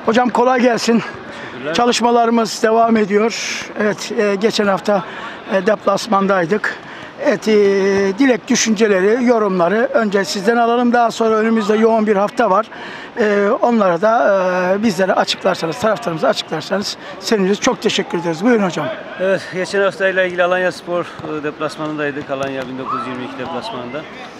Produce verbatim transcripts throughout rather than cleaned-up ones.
Hocam kolay gelsin. Çalışmalarımız devam ediyor. Evet, e, geçen hafta e, deplasmandaydık. Evet, e, dilek, düşünceleri, yorumları önce sizden alalım. Daha sonra önümüzde yoğun bir hafta var. E, onlara da e, bizlere açıklarsanız, taraftarımıza açıklarsanız seviniriz. Çok teşekkür ederiz. Buyurun hocam. Evet, geçen haftayla ilgili Alanyaspor deplasmanındaydık. Alanya bin dokuz yüz yirmi iki deplasmanında.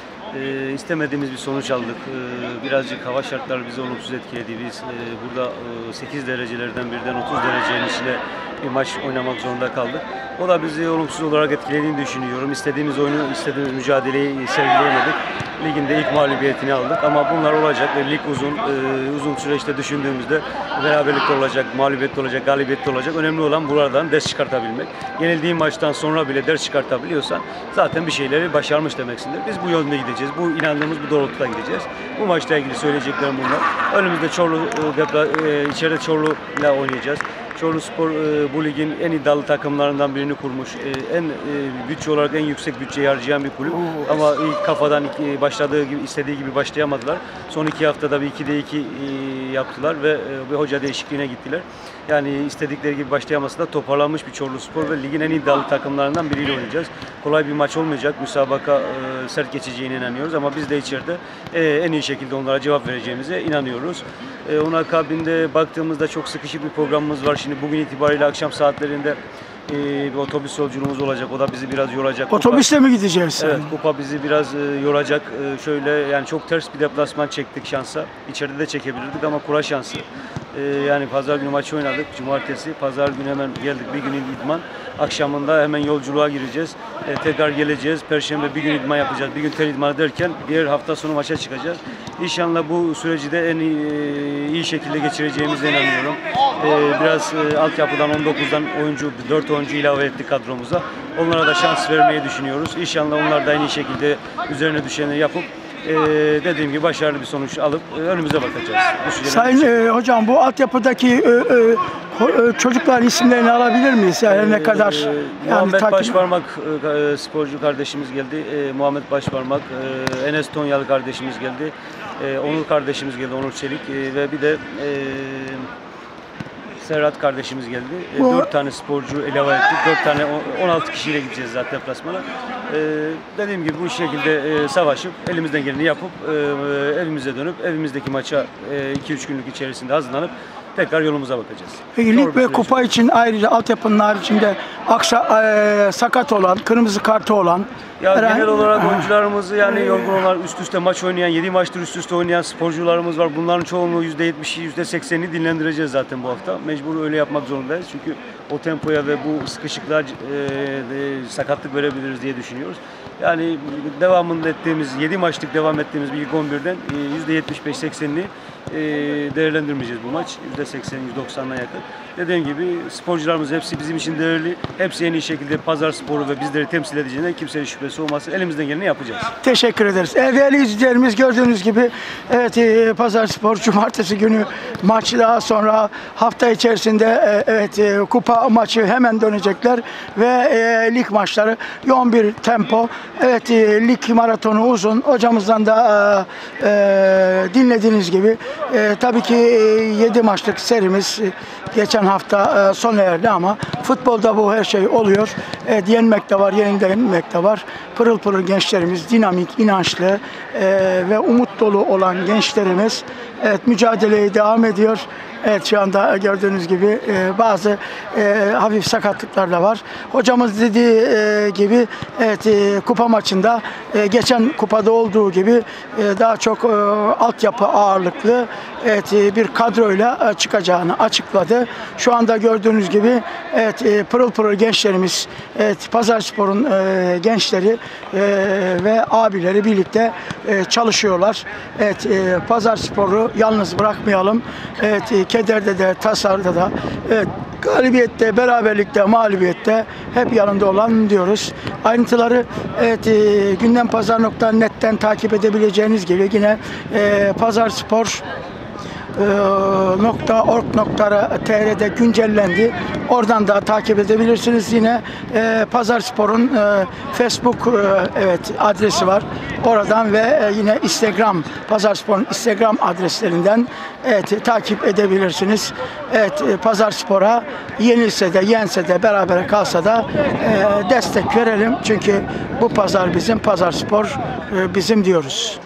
E, istemediğimiz bir sonuç aldık. E, birazcık hava şartları bizi olumsuz etkiledi. Biz e, burada e, sekiz derecelerden birden otuz derecenin içine bir maç oynamak zorunda kaldık. O da bizi olumsuz olarak etkilediğini düşünüyorum. İstediğimiz oyunu, istediğimiz mücadeleyi sergileyemedik. Ligin de ilk mağlubiyetini aldık ama bunlar olacak. Lig uzun, e, uzun süreçte düşündüğümüzde beraberlikte olacak, mağlubiyette olacak, galibiyette olacak. Önemli olan buradan ders çıkartabilmek. Yenildiğin maçtan sonra bile ders çıkartabiliyorsan zaten bir şeyleri başarmış demeksindir. Biz bu yönde gideceğiz. Bu inandığımız bu doğrultuda gideceğiz. Bu maçla ilgili söyleyeceklerim bunlar. Önümüzde Çorlu, e, içeride Çorlu ile oynayacağız. Çorluspor e, bu ligin en iddialı takımlarından birini kurmuş. E, en e, bütçe olarak en yüksek bütçeyi harcayan bir kulüp. Oo. Ama ilk kafadan ilk, başladığı gibi istediği gibi başlayamadılar. Son iki haftada bir ikide iki e, yaptılar ve e, bir hoca değişikliğine gittiler. Yani istedikleri gibi başlayamasa da toparlanmış bir Çorluspor ve ligin en iddialı takımlarından biriyle oynayacağız. Kolay bir maç olmayacak. Müsabaka e, sert geçeceğine inanıyoruz ama biz de içeride e, en iyi şekilde onlara cevap vereceğimize inanıyoruz. E, onun akabinde baktığımızda çok sıkışık bir programımız var. Şimdi bugün itibariyle akşam saatlerinde e, bir otobüs yolculuğumuz olacak. O da bizi biraz yoracak. Otobüsle mi gideceğiz? Evet, kupa bizi biraz e, yoracak. E, şöyle yani çok ters bir deplasman çektik şansa. İçeride de çekebilirdik ama kura şansı. E, yani pazar günü maçı oynadık. Cumartesi, pazar günü hemen geldik. Bir gün idman. Akşamında hemen yolculuğa gireceğiz. E, tekrar geleceğiz. Perşembe bir gün idman yapacağız. Bir gün tel idmanı derken diğer hafta sonu maça çıkacağız. İnşallah bu süreci de en iyi, iyi şekilde geçireceğimize inanıyorum. E, biraz e, altyapıdan on dokuzdan oyuncu, dört oyuncu ilave ettik kadromuza. Onlara da şans vermeyi düşünüyoruz. İnşallah onlar da en iyi şekilde üzerine düşeni yapıp Ee, dediğim gibi başarılı bir sonuç alıp e, önümüze bakacağız. Sayın e, hocam, bu altyapıdaki e, e, çocukların isimlerini alabilir miyiz? Yani ne kadar? Ee, yani Muhammed takip... Başparmak e, sporcu kardeşimiz geldi. E, Muhammed Başparmak, e, Enes Tonyalı kardeşimiz geldi. E, Onur kardeşimiz geldi, Onur Çelik e, ve bir de e, Serhat kardeşimiz geldi. Bu... Dört tane sporcu ilave ettik. Dört tane, on altı kişiyle gideceğiz zaten deplasmana. Ee, dediğim gibi bu şekilde e, savaşıp elimizden geleni yapıp e, evimize dönüp evimizdeki maça iki üç günlük içerisinde hazırlanıp tekrar yolumuza bakacağız. Peki lig ve kupa için ayrıca altyapının haricinde aksa, e, sakat olan, kırmızı kartı olan ya herhangi... genel olarak oyuncularımızı yani yorgun olan, üst üste maç oynayan, yedi maçtır üst üste oynayan sporcularımız var. Bunların çoğunluğu yüzde yetmişi, yüzde seksenini dinlendireceğiz zaten bu hafta. Mecbur öyle yapmak zorundayız. Çünkü o tempoya ve bu sıkışıklığa e, e, sakatlık verebiliriz diye düşünüyoruz. Yani devamında ettiğimiz, yedi maçlık devam ettiğimiz bir ilk on birden yüzde yetmiş beş seksenini e, değerlendirmeyeceğiz bu maç. yüzde seksen yüzde doksanına yakın. Dediğim gibi sporcularımız hepsi bizim için değerli. Hepsi en iyi şekilde Pazarspor'u ve bizleri temsil edeceğine kimsenin şüphesi olmasın. Elimizden geleni yapacağız. Teşekkür ederiz. Evet, değerli izleyicilerimiz, gördüğünüz gibi evet, e, Pazarspor cumartesi günü maç, daha sonra hafta içerisinde e, evet e, kupa maçı hemen dönecekler ve e, lig maçları yoğun bir tempo. Evet, e, lig maratonu uzun. Hocamızdan da e, e, dinlediğiniz gibi e, tabii ki e, yedi maçlık serimiz e, geçen hafta e, sona erdi ama futbolda bu her şey oluyor. E, yenmek de var, yenilmek de var. Pırıl pırıl gençlerimiz, dinamik, inançlı e, ve umut dolu olan gençlerimiz evet, mücadeleye devam ediyor. Evet, şu anda gördüğünüz gibi e, bazı e, hafif sakatlıklar da var. Hocamız dediği e, gibi evet, e, kupa maçında e, geçen kupada olduğu gibi e, daha çok e, altyapı ağırlıklı evet, e, bir kadroyla e, çıkacağını açıkladı. Şu anda gördüğünüz gibi evet, e, pırıl pırıl gençlerimiz, evet, Pazarspor'un e, gençleri e, ve abileri birlikte e, çalışıyorlar. Evet, e, Pazarspor'u yalnız bırakmayalım. Evet, e, kederde de, tasarda da, evet, galibiyette, beraberlikte, mağlubiyette hep yanında olan diyoruz. Ayrıntıları evet, e, gündempazar nokta net'ten takip edebileceğiniz gibi yine e, Pazarspor nokta org nokta tr'de güncellendi. Oradan da takip edebilirsiniz. Yine e, Pazarspor'un e, Facebook e, evet adresi var. Oradan ve e, yine Instagram, Pazarspor'un Instagram adreslerinden evet takip edebilirsiniz. Evet e, Pazarspor'a yenilse de yense de berabere kalsa da e, destek verelim. Çünkü bu pazar bizim, Pazarspor e, bizim diyoruz.